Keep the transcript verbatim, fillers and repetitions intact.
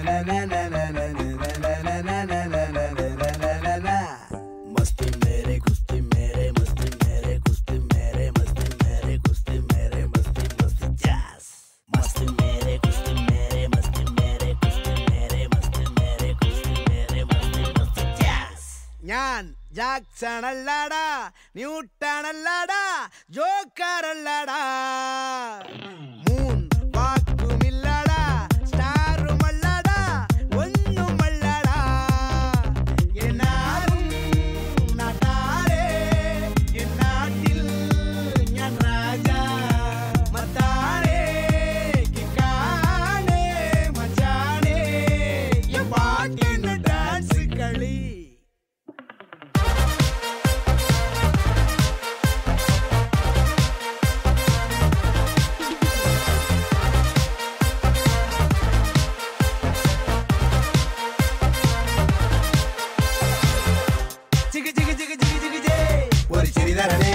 मस्ती मेरे कुश्ती मेरे मस्ती मेरे कुश्ती मेरे मस्ती मेरे कुश्ती मेरे मस्ती मस्ती जैस मस्ती मेरे कुश्ती मेरे मस्ती मेरे कुश्ती मेरे मस्ती मेरे कुश्ती मेरे मस्ती मस्ती जैस ഞാൻ ജാക്സൺ അല്ലടാ ന്യൂട്ടൺ അല്ലടാ ജോക്കർ അല്ലടാ മൂൺ വാക്കുമില്ലടാ സ്റ്റാറും അല്ലടാ ഒന്നുമല്ലടാ എന്നാലും നാട്ടാരെ എന്നാട്ടിൽ ഞാൻ രാജാ മത്താരെ കിക്കാനെ മച്ചാനെ ഈ പാട്ടിന് ഡാൻസ് കളി ഒരു ചിരി തരണേ